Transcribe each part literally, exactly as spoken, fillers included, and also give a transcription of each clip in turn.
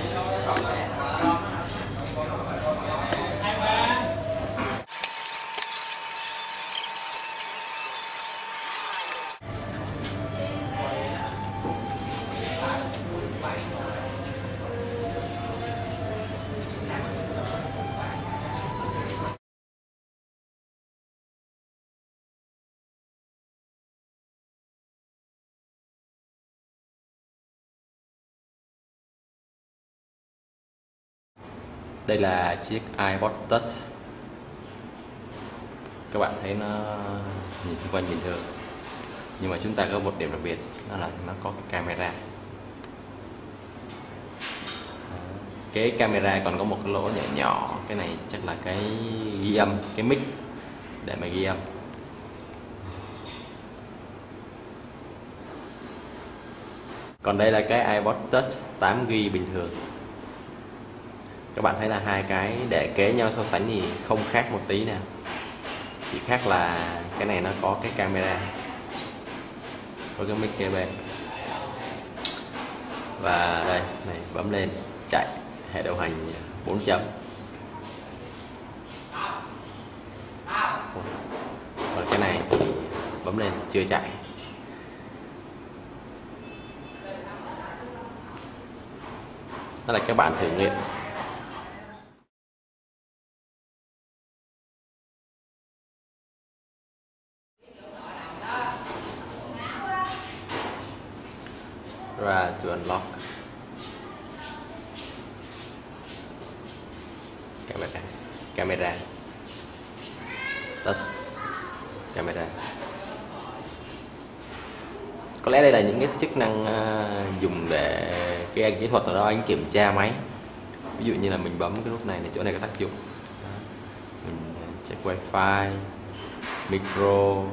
Đây là chiếc iPod Touch. Các bạn thấy nó nhìn xung quanh bình thường, nhưng mà chúng ta có một điểm đặc biệt, đó là nó có cái camera. Cái camera còn có một cái lỗ nhỏ nhỏ, cái này chắc là cái ghi âm, cái mic để mà ghi âm. Còn đây là cái iPod Touch tám gi ga bai bình thường. Các bạn thấy là hai cái để kế nhau so sánh thì không khác một tí nào, chỉ khác là cái này nó có cái camera, có cái mic kế bên. Và đây này, bấm lên chạy hệ điều hành bốn chấm. Còn cái này thì bấm lên chưa chạy. Đó là các bạn thử nghiệm. Ra to unlock camera, camera test camera. Có lẽ đây là những cái chức năng uh, dùng để cái anh kỹ thuật nào đó anh kiểm tra máy. Ví dụ như là mình bấm cái nút này, này chỗ này có tác dụng. Đó. Mình check wifi, micro, uh,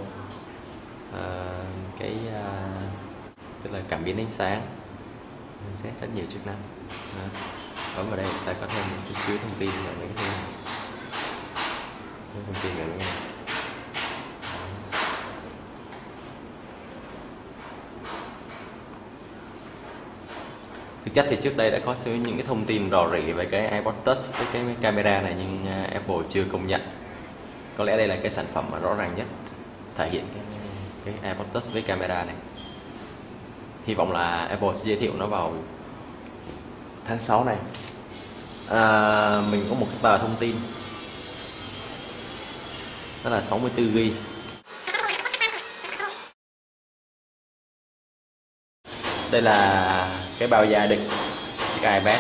cái uh, tức là cảm biến ánh sáng, mình sẽ rất nhiều chức năng. Đó. Bấm vào đây ta có thêm một chút xíu thông tin về mấy cái này. Thông tin về mấy cái này. Thực chất thì trước đây đã có những cái thông tin rò rỉ về cái iPod Touch với cái camera này, nhưng Apple chưa công nhận. Có lẽ đây là cái sản phẩm mà rõ ràng nhất thể hiện cái, cái iPod Touch với camera này. Hy vọng là Apple sẽ giới thiệu nó vào tháng sáu này. À, mình có một cái tờ thông tin, đó là sáu mươi tư gi ga bai. Đây là cái bao gia đình chiếc iPad.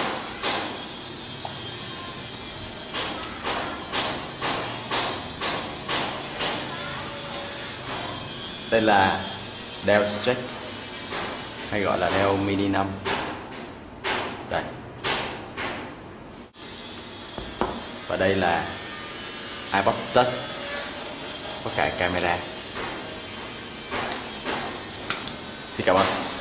Đây là Dell Streak, hay gọi là Dell Mini năm. Đây. Và đây là iPod Touch có cả camera. Xin cảm ơn.